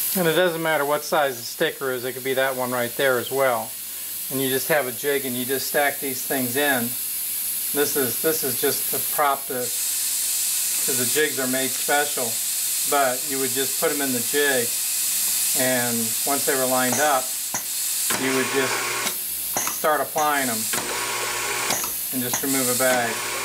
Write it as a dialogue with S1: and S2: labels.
S1: And it doesn't matter what size the sticker is, it could be that one right there as well. And you just have a jig and you just stack these things in. This is just a prop because the jigs are made special. But you would just put them in the jig, and once they were lined up, you would just start applying them and just remove a bag.